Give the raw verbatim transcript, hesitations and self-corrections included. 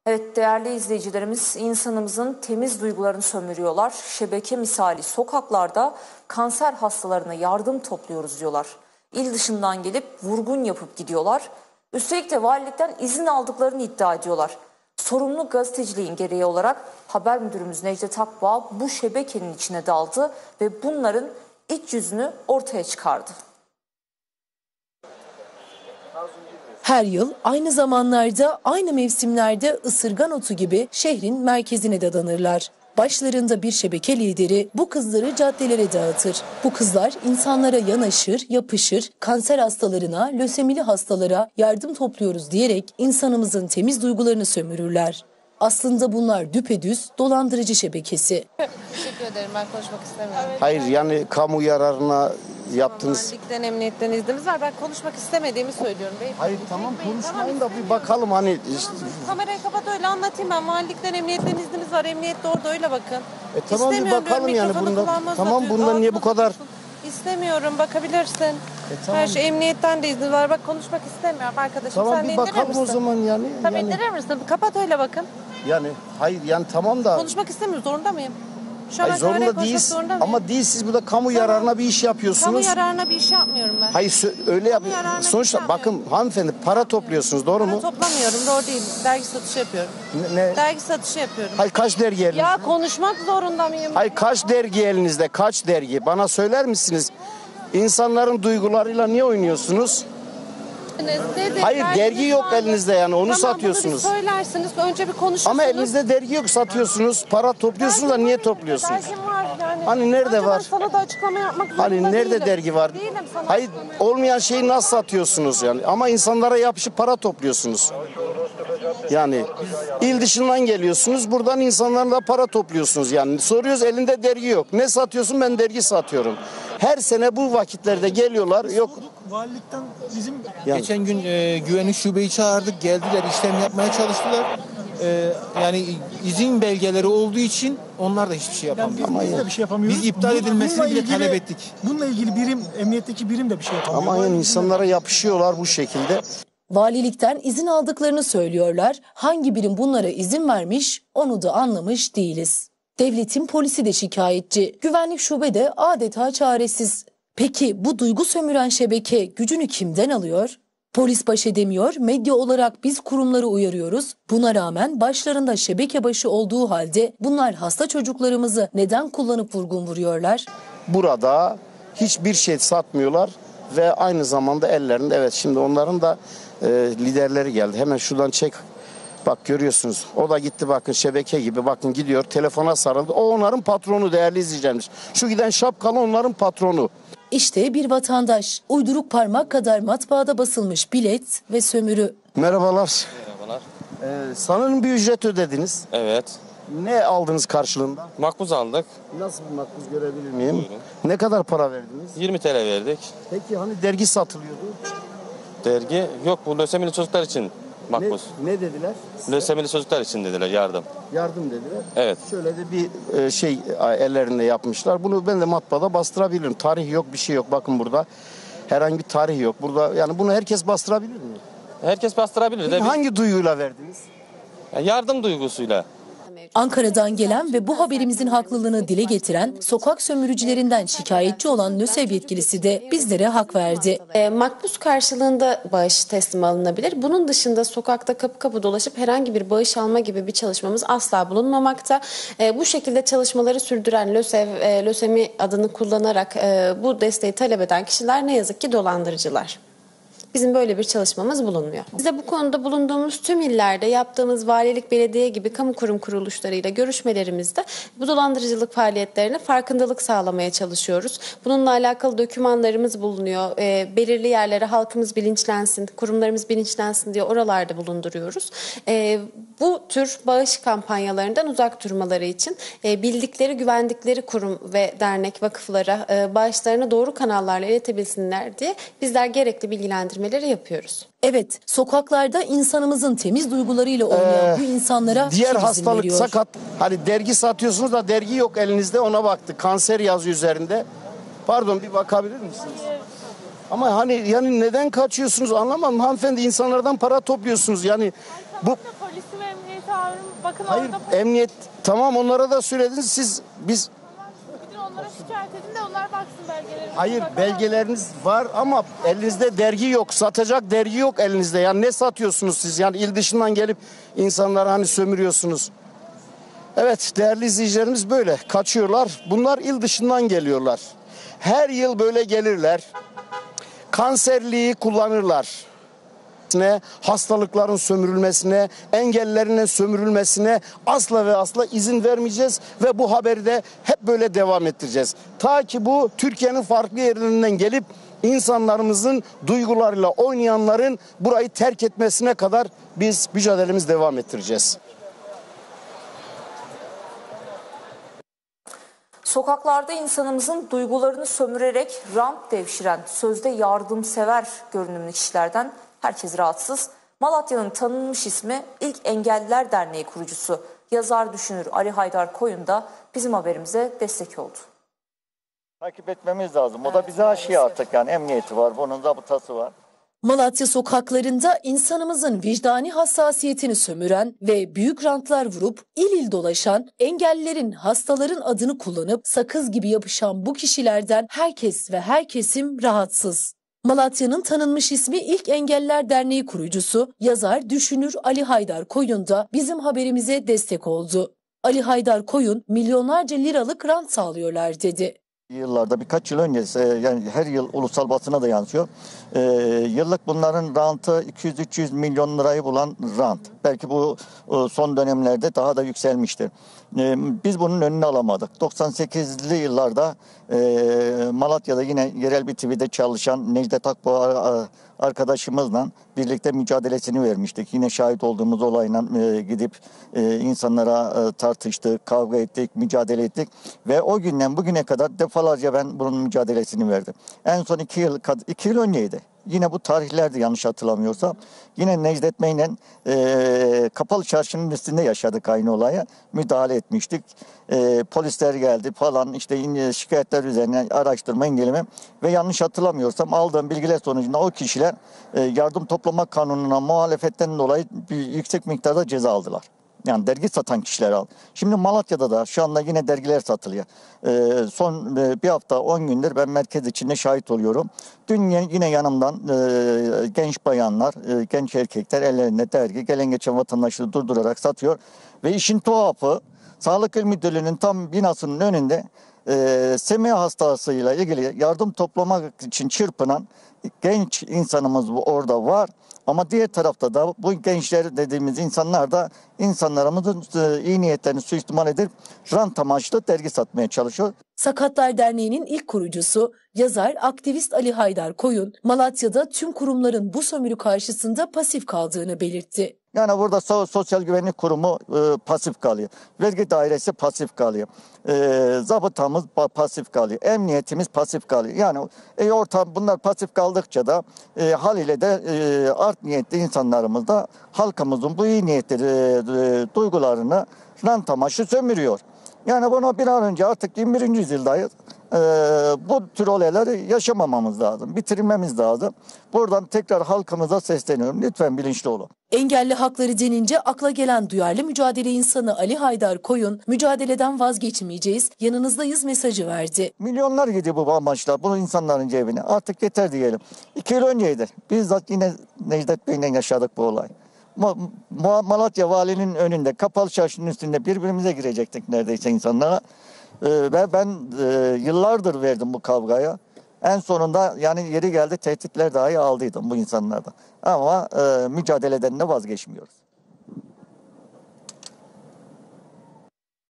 Evet değerli izleyicilerimiz, insanımızın temiz duygularını sömürüyorlar. Şebeke misali sokaklarda kanser hastalarına yardım topluyoruz diyorlar. İl dışından gelip vurgun yapıp gidiyorlar. Üstelik de valilikten izin aldıklarını iddia ediyorlar. Sorumlu gazeteciliğin gereği olarak haber müdürümüz Necdet Akbağ bu şebekenin içine daldı ve bunların iç yüzünü ortaya çıkardı. Her yıl aynı zamanlarda, aynı mevsimlerde ısırgan otu gibi şehrin merkezine dadanırlar. Başlarında bir şebeke lideri bu kızları caddelere dağıtır. Bu kızlar insanlara yanaşır, yapışır, kanser hastalarına, lösemili hastalara yardım topluyoruz diyerek insanımızın temiz duygularını sömürürler. Aslında bunlar düpedüz dolandırıcı şebekesi. Teşekkür ederim, ben konuşmak istemiyorum. Hayır, yani kamu yararına yaptınız. Valilikten, emniyetten iznimiz var. Ben konuşmak istemediğimi söylüyorum beyefendi. Hayır tamam, konuşmayın tamam, da bir bakalım hani. Işte... Kamerayı kapat, öyle anlatayım ben. Valilikten, emniyetten iznimiz var. Emniyet de orada, öyle bakın. E tamam, bir bakalım yani bunda. Tamam, bunda niye bu kadar? İstemiyorum, bakabilirsin. E, tamam. Her şey, emniyetten de izni var. Bak, konuşmak istemiyorum arkadaşım. Tamam, sen bir de bakalım misin? o zaman yani. Tabii yani... indirir misin? Kapat, öyle bakın. Yani hayır yani tamam da. Konuşmak istemiyorum, zorunda mıyım? Şu Hayır, an zorunda değiliz ama değil, siz burada kamu tamam. yararına bir iş yapıyorsunuz. Kamu yararına bir iş yapmıyorum ben. Hayır öyle yap. Sonuçta bakın hanımefendi, para topluyorsunuz, doğru para mu? Toplamıyorum, doğru değil. Dergi satışı yapıyorum. Ne? ne? Dergi satışı yapıyorum. Hayır, kaç dergi elinizde? Ya konuşmak zorunda mıyım? Hayır, kaç dergi elinizde? Kaç dergi? Bana söyler misiniz? İnsanların duygularıyla niye oynuyorsunuz? Dedi, Hayır, dergi yok vardı. Elinizde yani onu tamam, satıyorsunuz. Tamam, söylersiniz, önce bir konuşursunuz. Ama elinizde dergi yok, satıyorsunuz. Para topluyorsunuz da niye topluyorsunuz? Dergim var yani. Hani nerede önce var? Ben sana da açıklama yapmak zorunda Hani nerede değilim. dergi var? Değilim sana. Hayır, olmayan şeyi nasıl satıyorsunuz yani? Ama insanlara yapışıp para topluyorsunuz. Yani il dışından geliyorsunuz, buradan insanlarla para topluyorsunuz yani. Soruyoruz, elinde dergi yok. Ne satıyorsun? Ben dergi satıyorum. Her sene bu vakitlerde geliyorlar. Yok. Valilikten bizim yani. Geçen gün e, güvenlik şubeyi çağırdık, geldiler, işlem yapmaya çalıştılar. E, yani izin belgeleri olduğu için onlar da hiçbir şey yapamıyor. Yani biz, biz de bir şey yapamıyoruz. Biz iptal edilmesini bile talep ettik. Bununla ilgili birim, emniyetteki birim de bir şey yapamıyor. Ama yani insanlara yapışıyorlar bu şekilde. Valilikten izin aldıklarını söylüyorlar. Hangi birim bunlara izin vermiş onu da anlamış değiliz. Devletin polisi de şikayetçi. Güvenlik şube de adeta çaresiz. Peki bu duygu sömüren şebeke gücünü kimden alıyor? Polis baş edemiyor, medya olarak biz kurumları uyarıyoruz. Buna rağmen başlarında şebeke başı olduğu halde bunlar hasta çocuklarımızı neden kullanıp vurgun vuruyorlar? Burada hiçbir şey satmıyorlar ve aynı zamanda ellerinde, evet şimdi onların da e, liderleri geldi. Hemen şuradan çek. Bak görüyorsunuz, o da gitti, bakın şebeke gibi, bakın gidiyor, telefona sarıldı. O onların patronu değerli izleyicilerimiz. Şu giden şapkalı onların patronu. İşte bir vatandaş, uyduruk parmak kadar matbaada basılmış bilet ve sömürü. Merhabalar. Merhabalar. Ee, sanırım bir ücret ödediniz. Evet. Ne aldınız karşılığında? Makbuz aldık. Nasıl bir makbuz görebilir miyim? Buyurun. Ne kadar para verdiniz? yirmi TL verdik. Peki hani dergi satılıyordu? Dergi yok, bu lösemili çocuklar için makbuz. Ne, ne dediler? Lösemili çocuklar için dediler, yardım. Yardım dediler. Evet. Şöyle de bir e, şey ellerinde yapmışlar. Bunu ben de matbaada bastırabilirim. Tarih yok, bir şey yok. Bakın burada herhangi bir tarih yok. Burada yani bunu herkes bastırabilir mi? Herkes bastırabilir. Peki de hangi duyguyla verdiniz? Yani yardım duygusuyla. Ankara'dan gelen ve bu haberimizin haklılığını dile getiren, sokak sömürücülerinden şikayetçi olan LÖSEV yetkilisi de bizlere hak verdi. E, makbuz karşılığında bağış teslim alınabilir. Bunun dışında sokakta kapı kapı dolaşıp herhangi bir bağış alma gibi bir çalışmamız asla bulunmamakta. E, bu şekilde çalışmaları sürdüren LÖSEV, e, LÖSEMİ adını kullanarak e, bu desteği talep eden kişiler ne yazık ki dolandırıcılar. Bizim böyle bir çalışmamız bulunmuyor. Bize bu konuda bulunduğumuz tüm illerde yaptığımız valilik, belediye gibi kamu kurum kuruluşlarıyla görüşmelerimizde bu dolandırıcılık faaliyetlerine farkındalık sağlamaya çalışıyoruz. Bununla alakalı dokümanlarımız bulunuyor. E, belirli yerlere halkımız bilinçlensin, kurumlarımız bilinçlensin diye oralarda bulunduruyoruz. E, bu tür bağış kampanyalarından uzak durmaları için e, bildikleri, güvendikleri kurum ve dernek, vakıflara e, bağışlarını doğru kanallarla iletebilsinler diye bizler gerekli bilgilendirme yapıyoruz. Evet, sokaklarda insanımızın temiz duygularıyla oynayan ee, bu insanlara diğer kim hastalık veriyor? sakat. Hani dergi satıyorsunuz da dergi yok elinizde, ona baktık. Kanser yazıyor üzerinde. Pardon, bir bakabilir misiniz? Ama hani yani neden kaçıyorsunuz anlamadım hanımefendi, insanlardan para topluyorsunuz yani bu polisi ve emniyete amirim. Bakın Hayır, orada emniyet tamam, onlara da söylediniz siz, biz gidin onlara şikayet edin de onlar baksın belgelerine. hayır Bakamaz. belgeleriniz var ama elinizde dergi yok, satacak dergi yok elinizde. Yani ne satıyorsunuz siz? Yani il dışından gelip insanları hani sömürüyorsunuz. Evet değerli izleyicilerimiz, böyle kaçıyorlar. Bunlar il dışından geliyorlar. Her yıl böyle gelirler. Kanserliği kullanırlar. Hastalıkların sömürülmesine, engellerinin sömürülmesine asla ve asla izin vermeyeceğiz ve bu haberi de hep böyle devam ettireceğiz. Ta ki bu Türkiye'nin farklı yerlerinden gelip insanlarımızın duygularıyla oynayanların burayı terk etmesine kadar biz mücadelemizi devam ettireceğiz. Sokaklarda insanımızın duygularını sömürerek rant devşiren, sözde yardımsever görünümlü kişilerden herkes rahatsız. Malatya'nın tanınmış ismi İlk Engelliler Derneği kurucusu, yazar düşünür Ali Haydar Koyun da bizim haberimize destek oldu. Takip etmemiz lazım. O da bize aşıyor artık, yani emniyeti var, bunun zabıtası var. Malatya sokaklarında insanımızın vicdani hassasiyetini sömüren ve büyük rantlar vurup il il dolaşan, engellilerin, hastaların adını kullanıp sakız gibi yapışan bu kişilerden herkes ve her kesim rahatsız. Malatya'nın tanınmış ismi İlk Engelliler Derneği kurucusu, yazar, düşünür Ali Haydar Koyun da bizim haberimize destek oldu. Ali Haydar Koyun, milyonlarca liralık rant sağlıyorlar dedi. Yıllarda, birkaç yıl önce, yani her yıl ulusal basına da yansıyor. Ee, yıllık bunların rantı iki yüz üç yüz milyon lirayı bulan rant. Belki bu son dönemlerde daha da yükselmiştir. Ee, biz bunun önünü alamadık. doksan sekizli yıllarda e, Malatya'da yine yerel bir T V'de çalışan Necdet Akboğa arkadaşımızla birlikte mücadelesini vermiştik. Yine şahit olduğumuz olayla e, gidip e, insanlara e, tartıştık, kavga ettik, mücadele ettik. Ve o günden bugüne kadar defalarca ben bunun mücadelesini verdim. En son iki yıl, iki yıl önceydi. Yine bu tarihlerde yanlış hatırlamıyorsam. Yine Necdet Bey'le e, Kapalı Çarşı'nın üstünde yaşadık aynı olaya. Müdahale etmiştik. E, polisler geldi falan, işte şikayetler üzerine araştırma, inceleme ve yanlış hatırlamıyorsam aldığım bilgiler sonucunda o kişiler e, yardım toplama kanununa muhalefetten dolayı bir yüksek miktarda ceza aldılar. Yani dergi satan kişiler aldı. Şimdi Malatya'da da şu anda yine dergiler satılıyor. Ee, son e, bir hafta on gündür ben merkez içinde şahit oluyorum. Dün yine yanımdan e, genç bayanlar, e, genç erkekler ellerinde dergi, gelen geçen vatandaşları durdurarak satıyor. Ve işin tuhafı, Sağlık İl Müdürlüğü'nün tam binasının önünde e, S M E hastasıyla ilgili yardım toplamak için çırpınan genç insanımız orada var. Ama diğer tarafta da bu gençler dediğimiz insanlar da insanlarımızın iyi niyetlerini suistimal edip rant amaçlı dergi satmaya çalışıyor. Sakatlar Derneği'nin ilk kurucusu, yazar, aktivist Ali Haydar Koyun, Malatya'da tüm kurumların bu sömürü karşısında pasif kaldığını belirtti. Yani burada so- Sosyal Güvenlik Kurumu e, pasif kalıyor. Vergi dairesi pasif kalıyor. E, zabıtamız pa- pasif kalıyor. Emniyetimiz pasif kalıyor. Yani e, ortam bunlar pasif kaldıkça da e, haliyle de e, art niyetli insanlarımız da halkımızın bu iyi niyetli e, e, duygularını rant amaçlı sömürüyor. Yani bunu bir an önce, artık yirmi birinci yüzyıldayız. Ee, bu tür olayları yaşamamamız lazım, bitirmemiz lazım. Buradan tekrar halkımıza sesleniyorum. Lütfen bilinçli olun. Engelli hakları denince akla gelen duyarlı mücadele insanı Ali Haydar Koyun, mücadeleden vazgeçmeyeceğiz, yanınızdayız mesajı verdi. Milyonlar gidiyor bu amaçlar, bu insanların cebine. Artık yeter diyelim. İki yıl önceydi. Bizzat yine Necdet Bey'le yaşadık bu olay. Malatya valinin önünde, Kapalı Çarşı'nın üstünde birbirimize girecektik neredeyse insanlara. Ee, ve ben e, yıllardır verdim bu kavgaya. En sonunda yani yeri geldi tehditler dahi aldıydım bu insanlardan. Ama e, mücadeleden de vazgeçmiyoruz.